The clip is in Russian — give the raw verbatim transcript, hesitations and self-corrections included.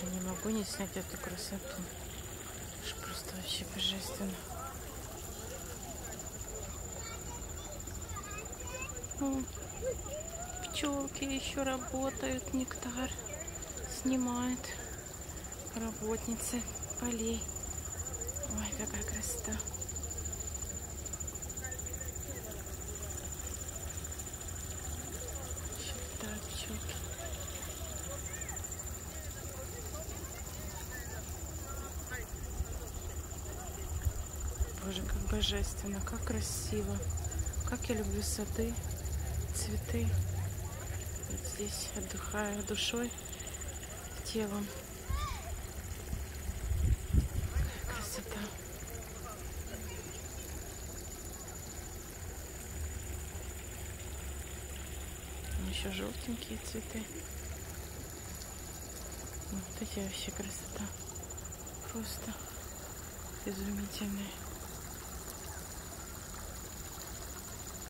Даже не могу не снять эту красоту. Это просто вообще божественно. О, пчелки еще работают, нектар снимают. Работницы полей. Ой, какая красота. Считают пчелки. Боже, как божественно, как красиво. Как я люблю сады, цветы. Вот здесь отдыхаю душой, телом. Какая красота. Еще желтенькие цветы. Вот эти вообще красота. Просто изумительные.